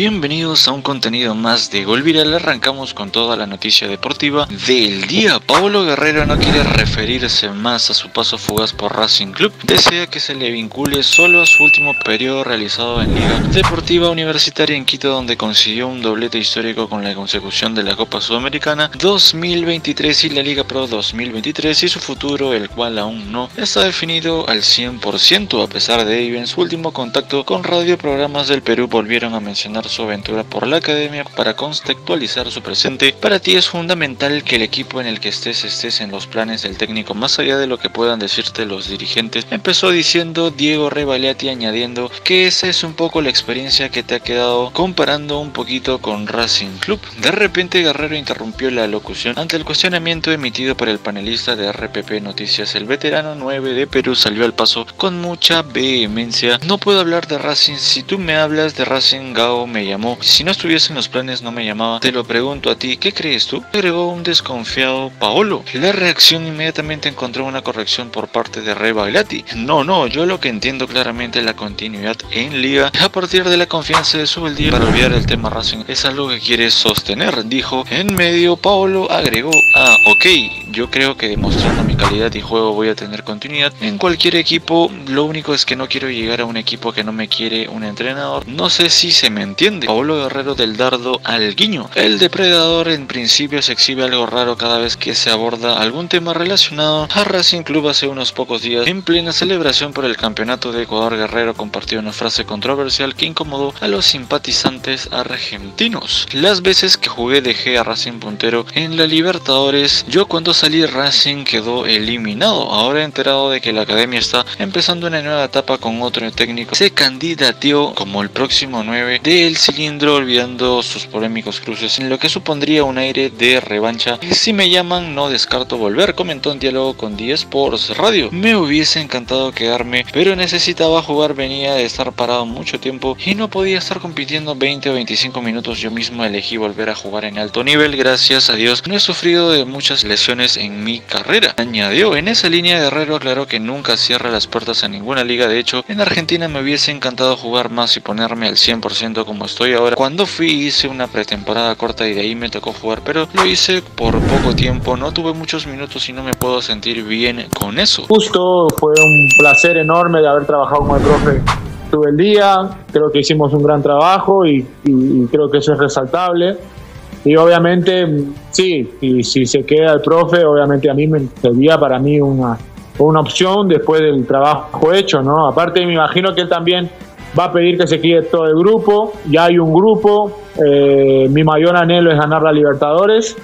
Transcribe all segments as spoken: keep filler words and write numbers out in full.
Bienvenidos a un contenido más de Gol Viral. Arrancamos con toda la noticia deportiva del día. Paolo Guerrero no quiere referirse más a su paso fugaz por Racing Club. Desea que se le vincule solo a su último periodo realizado en Liga Deportiva Universitaria en Quito, donde consiguió un doblete histórico con la consecución de la Copa Sudamericana dos mil veintitrés y la Liga Pro dos mil veintitrés, y su futuro, el cual aún no está definido al cien por ciento. A pesar de ello, en su último contacto con radioprogramas del Perú volvieron a mencionar su aventura por la academia para contextualizar su presente. Para ti es fundamental que el equipo en el que estés estés en los planes del técnico, más allá de lo que puedan decirte los dirigentes, empezó diciendo Diego Rebagliati, añadiendo que esa es un poco la experiencia que te ha quedado, comparando un poquito con Racing Club. De repente Guerrero interrumpió la locución ante el cuestionamiento emitido por el panelista de R P P Noticias. El veterano nueve de Perú salió al paso con mucha vehemencia. No puedo hablar de Racing, si tú me hablas de Racing, Gao me llamó, si no estuviese en los planes no me llamaba, te lo pregunto a ti, ¿qué crees tú?, agregó un desconfiado Paolo. La reacción inmediatamente encontró una corrección por parte de Rebagliati. No, no, yo lo que entiendo claramente es la continuidad en Liga a partir de la confianza de Zubeldia para olvidar el tema Racing, es algo que quiere sostener, dijo. En medio Paolo agregó, ah, ok, yo creo que demostrando mi calidad y juego voy a tener continuidad en cualquier equipo, lo único es que no quiero llegar a un equipo que no me quiere un entrenador. No sé si se me entiende. Paolo Guerrero del dardo al guiño. El depredador en principio se exhibe algo raro cada vez que se aborda algún tema relacionado a Racing Club. Hace unos pocos días, en plena celebración por el campeonato de Ecuador, Guerrero compartió una frase controversial que incomodó a los simpatizantes argentinos. Las veces que jugué dejé a Racing puntero en la Libertadores. Yo cuando salí Racing quedó eliminado. Ahora enterado de que la academia está empezando una nueva etapa con otro técnico, se candidateó como el próximo nueve del cilindro, olvidando sus polémicos cruces, en lo que supondría un aire de revancha. Si me llaman no descarto volver, comentó en diálogo con D Sports Radio. Me hubiese encantado quedarme, pero necesitaba jugar, venía de estar parado mucho tiempo y no podía estar compitiendo veinte o veinticinco minutos. Yo mismo elegí volver a jugar en alto nivel, gracias a Dios no he sufrido de muchas lesiones en mi carrera, añadió. En esa línea Guerrero aclaró que nunca cierra las puertas a ninguna liga. De hecho, en Argentina me hubiese encantado jugar más y ponerme al cien por ciento como estoy ahora. Cuando fui hice una pretemporada corta y de ahí me tocó jugar, pero lo hice por poco tiempo, no tuve muchos minutos y no me puedo sentir bien con eso. Justo fue un placer enorme de haber trabajado con el profe Zubeldia. Creo que hicimos un gran trabajo y, y, y creo que eso es resaltable. Y obviamente, sí, y si se queda el profe, obviamente a mí me sería para mí una, una opción después del trabajo hecho, ¿no? Aparte me imagino que él también va a pedir que se quede todo el grupo. Ya hay un grupo, eh, mi mayor anhelo es ganar la Libertadores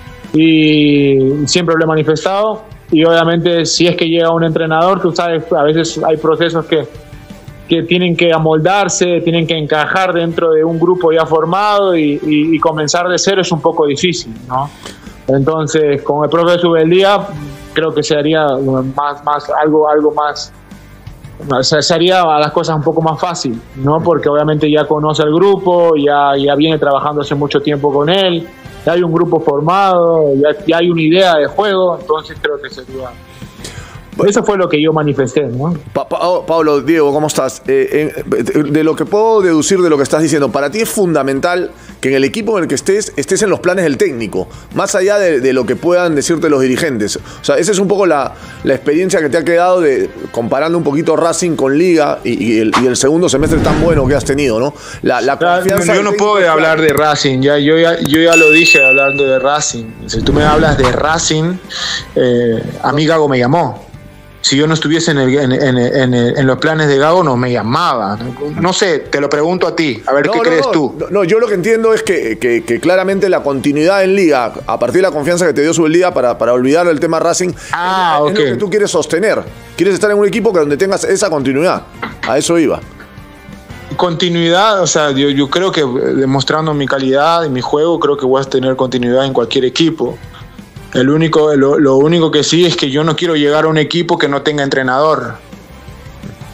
y siempre lo he manifestado. Y obviamente si es que llega un entrenador, tú sabes, a veces hay procesos que, que tienen que amoldarse, tienen que encajar dentro de un grupo ya formado y, y, y comenzar de cero es un poco difícil, ¿no? Entonces con el profe Zubeldia creo que sería más, más, algo, algo más, o sea, sería las cosas un poco más fácil, ¿no? Porque obviamente ya conoce el grupo, ya, ya viene trabajando hace mucho tiempo con él, ya hay un grupo formado, ya, ya hay una idea de juego, entonces creo que sería... Eso fue lo que yo manifesté, ¿no? Pa pa Pablo, Diego, ¿cómo estás? Eh, eh, de lo que puedo deducir de lo que estás diciendo, para ti es fundamental que en el equipo en el que estés, estés en los planes del técnico, más allá de, de lo que puedan decirte los dirigentes. O sea, esa es un poco la, la experiencia que te ha quedado de comparando un poquito Racing con Liga y, y, el, y el segundo semestre tan bueno que has tenido, ¿no? La, la confianza. Yo no puedo de hablar de Racing, ya, yo, ya, yo ya lo dije hablando de Racing. Si tú me hablas de Racing, eh, a mí Gago me llamó. Si yo no estuviese en, el, en, en, en, en los planes de Gago, no me llamaba. No sé, te lo pregunto a ti, a ver no, qué no, crees no, tú. No, no, yo lo que entiendo es que, que, que claramente la continuidad en Liga, a partir de la confianza que te dio Zubeldia para, para olvidar el tema Racing, ah, es, okay. es lo que tú quieres sostener. Quieres estar en un equipo que donde tengas esa continuidad. A eso iba. Continuidad, o sea, yo, yo creo que demostrando mi calidad y mi juego, creo que voy a tener continuidad en cualquier equipo. El único, lo, lo único que sí es que yo no quiero llegar a un equipo que no tenga entrenador.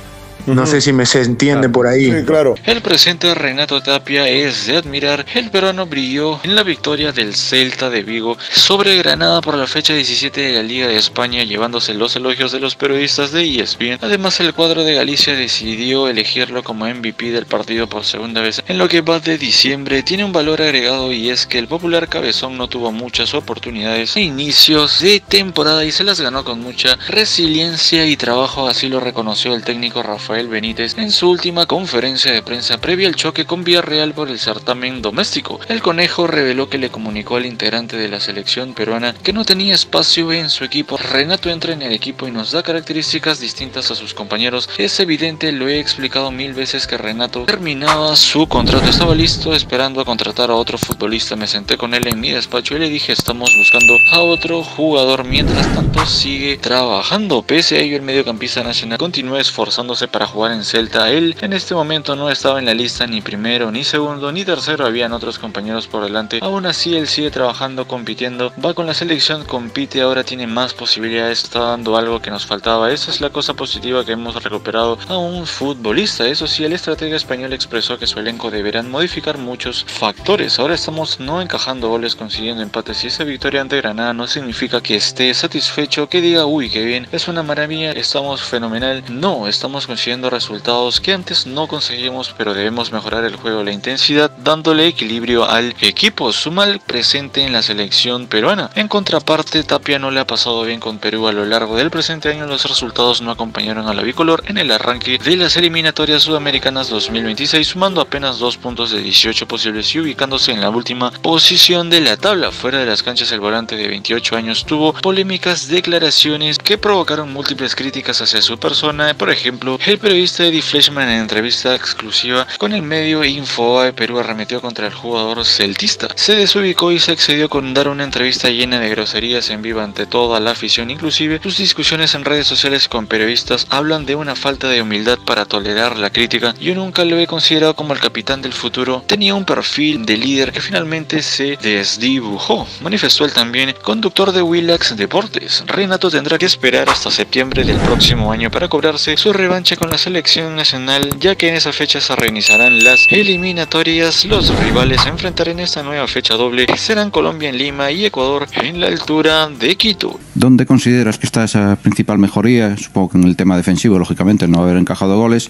No sé si me se entiende por ahí. Sí, claro. El presente de Renato Tapia es de admirar. El peruano brilló en la victoria del Celta de Vigo sobre Granada por la fecha diecisiete de la Liga de España, llevándose los elogios de los periodistas de E S P N. Además, el cuadro de Galicia decidió elegirlo como M V P del partido por segunda vez en lo que va de diciembre. Tiene un valor agregado, y es que el popular cabezón no tuvo muchas oportunidades a inicios de temporada y se las ganó con mucha resiliencia y trabajo. Así lo reconoció el técnico Rafael Benítez en su última conferencia de prensa previa al choque con Villarreal por el certamen doméstico. El conejo reveló que le comunicó al integrante de la selección peruana que no tenía espacio en su equipo. Renato entra en el equipo y nos da características distintas a sus compañeros. Es evidente, lo he explicado mil veces, que Renato terminaba su contrato, estaba listo esperando a contratar a otro futbolista. Me senté con él en mi despacho y le dije: estamos buscando a otro jugador. Mientras tanto sigue trabajando. Pese a ello, el mediocampista nacional continúa esforzándose para jugar en Celta. Él en este momento no estaba en la lista ni primero, ni segundo, ni tercero, habían otros compañeros por delante. Aún así, él sigue trabajando, compitiendo, va con la selección, compite, ahora tiene más posibilidades, está dando algo que nos faltaba. Esa es la cosa positiva, que hemos recuperado a un futbolista. Eso sí, el estratega español expresó que su elenco deberán modificar muchos factores. Ahora estamos no encajando goles, consiguiendo empates, y esa victoria ante Granada no significa que esté satisfecho, que diga: uy, qué bien, es una maravilla, estamos fenomenal. No, estamos consiguiendo resultados que antes no conseguimos, pero debemos mejorar el juego, la intensidad, dándole equilibrio al equipo. Su mal presente en la selección peruana. En contraparte, Tapia no le ha pasado bien con Perú a lo largo del presente año. Los resultados no acompañaron a la bicolor en el arranque de las eliminatorias sudamericanas dos mil veintiséis, sumando apenas dos puntos de dieciocho posibles y ubicándose en la última posición de la tabla. Fuera de las canchas, el volante de veintiocho años tuvo polémicas declaraciones que provocaron múltiples críticas hacia su persona. Por ejemplo, el periodista Eddie Fleischmann, en entrevista exclusiva con el medio Infobae Perú, arremetió contra el jugador celtista. Se desubicó y se excedió con dar una entrevista llena de groserías en vivo ante toda la afición. Inclusive sus discusiones en redes sociales con periodistas hablan de una falta de humildad para tolerar la crítica. Yo nunca lo he considerado como el capitán del futuro. Tenía un perfil de líder que finalmente se desdibujó, manifestó el también conductor de Willax Deportes. Renato tendrá que esperar hasta septiembre del próximo año para cobrarse su revancha con la selección nacional, ya que en esa fecha se reiniciarán las eliminatorias. Los rivales a enfrentar en esta nueva fecha doble serán Colombia en Lima y Ecuador en la altura de Quito. ¿Dónde consideras que está esa principal mejoría? Supongo que en el tema defensivo, lógicamente, no haber encajado goles.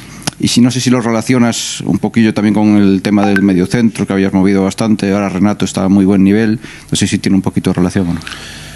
Y si no sé si lo relacionas un poquillo también con el tema del mediocentro, que habías movido bastante, ahora Renato está a muy buen nivel, no sé si tiene un poquito de relación o no.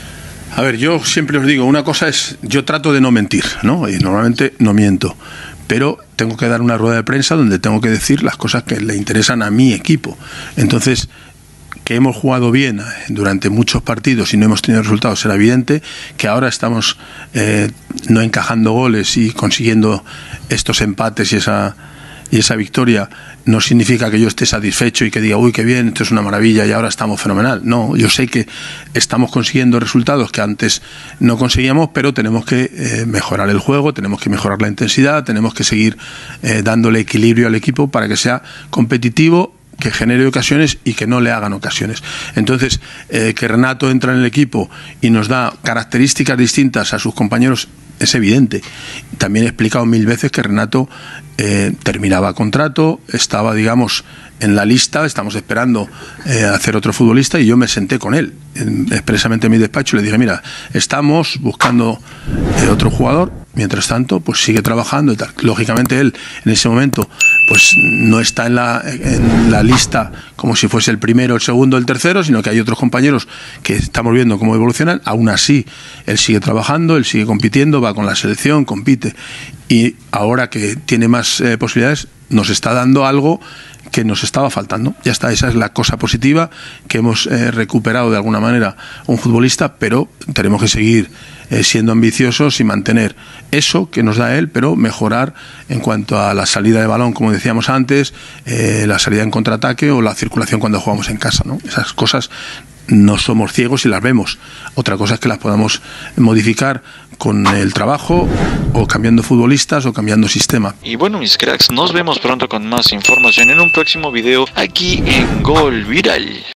A ver, yo siempre os digo, una cosa es, yo trato de no mentir, ¿no? Y normalmente no miento, pero tengo que dar una rueda de prensa donde tengo que decir las cosas que le interesan a mi equipo. Entonces, que hemos jugado bien durante muchos partidos y no hemos tenido resultados era evidente. Que ahora estamos eh, no encajando goles y consiguiendo estos empates y esa, y esa victoria no significa que yo esté satisfecho y que diga: uy, qué bien, esto es una maravilla y ahora estamos fenomenal. No, yo sé que estamos consiguiendo resultados que antes no conseguíamos, pero tenemos que eh, mejorar el juego, tenemos que mejorar la intensidad, tenemos que seguir eh, dándole equilibrio al equipo para que sea competitivo, que genere ocasiones y que no le hagan ocasiones. Entonces, eh, que Renato entra en el equipo y nos da características distintas a sus compañeros es evidente. También he explicado mil veces que Renato eh, terminaba contrato, estaba, digamos, en la lista, estamos esperando eh, hacer otro futbolista, y yo me senté con él en, expresamente en mi despacho y le dije: mira, estamos buscando eh, otro jugador, mientras tanto pues sigue trabajando y tal. Lógicamente él en ese momento pues no está en la, en la lista como si fuese el primero, el segundo, el tercero, sino que hay otros compañeros que estamos viendo cómo evolucionan. Aún así él sigue trabajando, él sigue compitiendo, va con la selección, compite, y ahora que tiene más eh, posibilidades nos está dando algo que nos estaba faltando. Ya está, esa es la cosa positiva, que hemos eh, recuperado de alguna manera un futbolista, pero tenemos que seguir eh, siendo ambiciosos y mantener eso que nos da él, pero mejorar en cuanto a la salida de balón, como decíamos antes, eh, la salida en contraataque o la circulación cuando jugamos en casa, ¿no? Esas cosas no somos ciegos y las vemos. Otra cosa es que las podamos modificar con el trabajo, o cambiando futbolistas, o cambiando sistema. Y bueno, mis cracks, nos vemos pronto con más información en un próximo video aquí en Gol Viral.